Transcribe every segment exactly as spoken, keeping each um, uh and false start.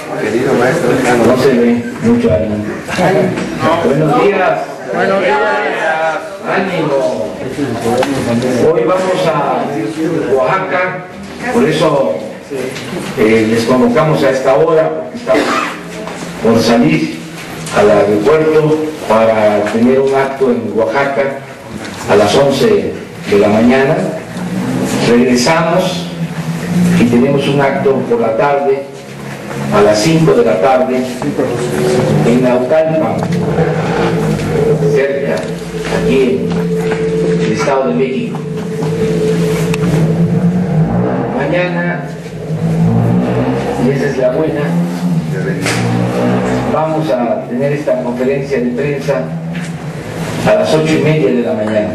Querido maestro, no se ve mucho ánimo. Buenos días. Buenos días. Ánimo. Hoy vamos a Oaxaca, por eso eh, les convocamos a esta hora, porque estamos por salir al aeropuerto para tener un acto en Oaxaca a las once de la mañana. Regresamos y tenemos un acto por la tarde a las cinco de la tarde en Naucalpan, cerca, aquí en el Estado de México. Mañana, y esa es la buena, vamos a tener esta conferencia de prensa a las ocho y media de la mañana.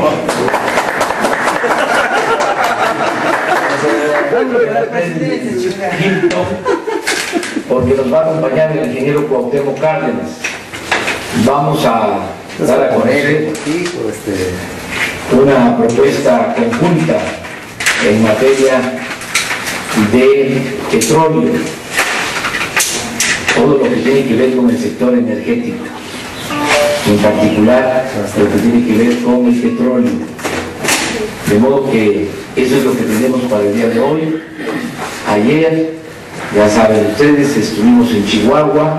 Porque nos va a acompañar el ingeniero Cuauhtémoc Cárdenas. Vamos a dar a conocer una propuesta conjunta en materia de petróleo, todo lo que tiene que ver con el sector energético, en particular lo que tiene que ver con el petróleo. De modo que eso es lo que tenemos para el día de hoy. Ayer, ya saben ustedes, estuvimos en Chihuahua,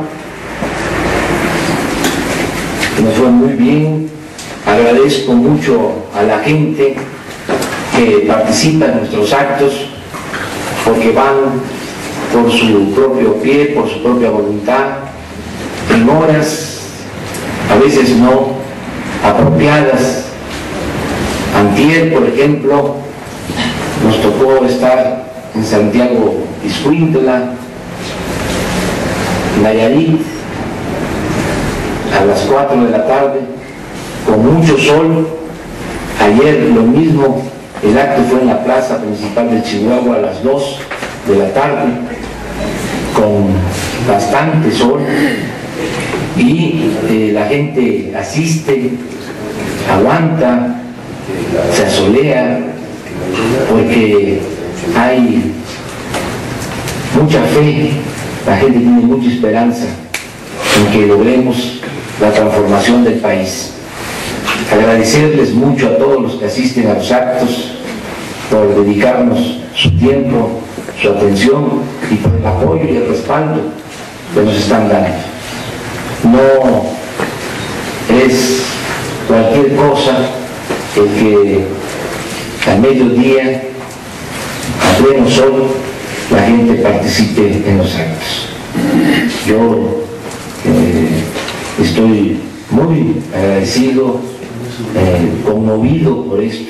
nos fue muy bien. Agradezco mucho a la gente que participa en nuestros actos, porque van por su propio pie, por su propia voluntad, en horas a veces no apropiadas. Antier, por ejemplo, nos tocó estar en Santiago Ixcuintla, Nayarit, a las cuatro de la tarde, con mucho sol. Ayer lo mismo, el acto fue en la plaza principal de Chihuahua a las dos de la tarde, con bastante sol, y eh, la gente asiste, aguanta, se asolea, porque hay mucha fe, la gente tiene mucha esperanza en que logremos la transformación del país. Agradecerles mucho a todos los que asisten a los actos por dedicarnos su tiempo, su atención y por el apoyo y el respaldo que nos están dando. No es cualquier cosa el que al mediodía, a pleno sol, la gente participe en los actos. Yo eh, estoy muy agradecido, eh, conmovido por esto,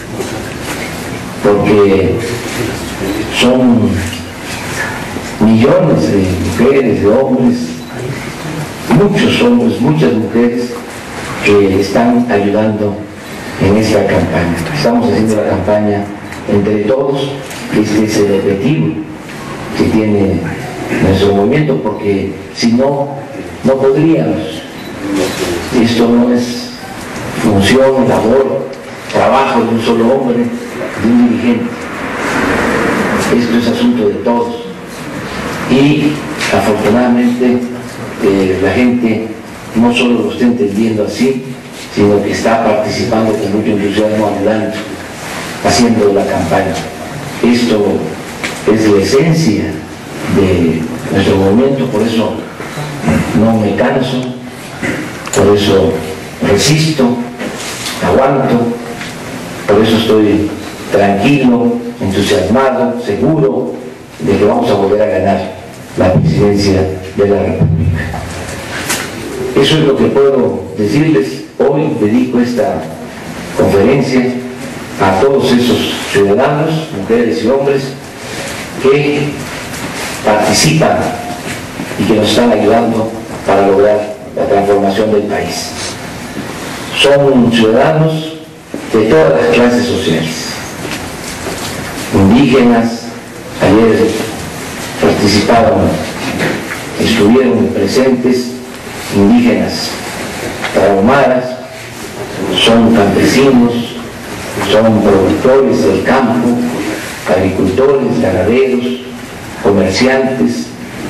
porque son millones de mujeres, de hombres, muchos hombres, muchas mujeres que están ayudando en esta campaña. Estamos haciendo la campaña entre todos. Este es el objetivo que tiene nuestro movimiento, porque si no, no podríamos. Esto no es función, labor, trabajo de un solo hombre, de un dirigente. Esto es asunto de todos. Y afortunadamente eh, la gente no solo lo está entendiendo así, sino que está participando con mucho entusiasmo, ayudando, haciendo la campaña. Esto es la esencia de nuestro movimiento, por eso no me canso, por eso resisto, aguanto, por eso estoy tranquilo, entusiasmado, seguro de que vamos a volver a ganar la presidencia de la República. Eso es lo que puedo decirles. Hoy dedico esta conferencia a todos esos ciudadanos, mujeres y hombres, que participan y que nos están ayudando para lograr la transformación del país. Son ciudadanos de todas las clases sociales, indígenas. Ayer participaron, estuvieron presentes indígenas trahumaras, son campesinos, son productores del campo, agricultores, ganaderos, comerciantes,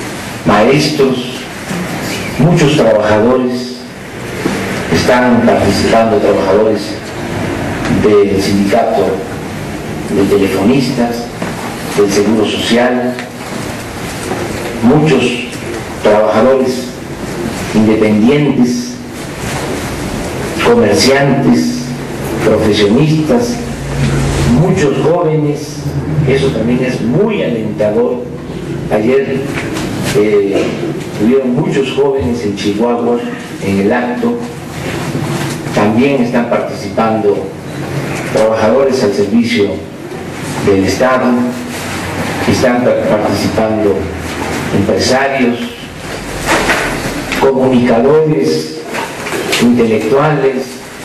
maestros, muchos trabajadores están participando, trabajadores del sindicato de telefonistas, del Seguro Social, muchos trabajadores independientes, comerciantes, profesionistas, muchos jóvenes. Eso también es muy alentador. Ayer eh, hubieron muchos jóvenes en Chihuahua en el acto. También están participando trabajadores al servicio del Estado, están participando empresarios, comunicadores, intelectuales,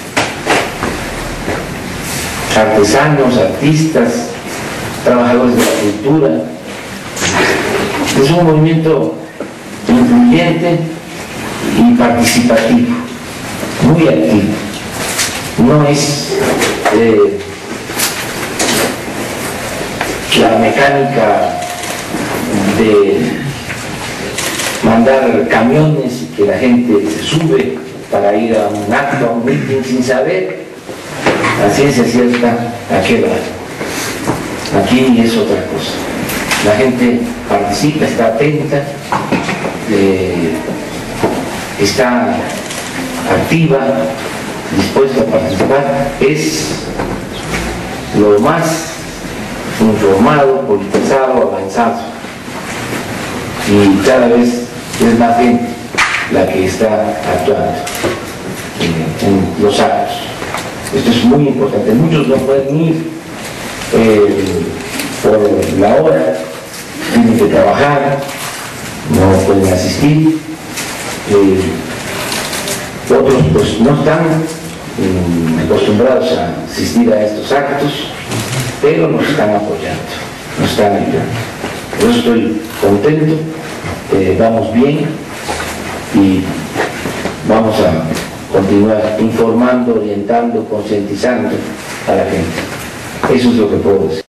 artesanos, artistas, trabajadores de la cultura. Es un movimiento influyente y participativo, muy activo. No es eh, la mecánica de mandar camiones y que la gente se sube para ir a un acto, a un meeting sin saber a ciencia cierta a qué va. Aquí es otra cosa. La gente participa, está atenta, eh, está activa, dispuesta a participar, es lo más informado, politizado, avanzado, y cada vez es más gente la que está actuando en, en los actos. Esto es muy importante. Muchos no pueden ir eh, por la hora, tienen que trabajar, no pueden asistir. Eh, otros pues no están eh, acostumbrados a asistir a estos actos, pero nos están apoyando, nos están ayudando. Yo estoy contento, eh, vamos bien y vamos a continuar informando, orientando, concientizando a la gente. Eso es lo que puedo decir.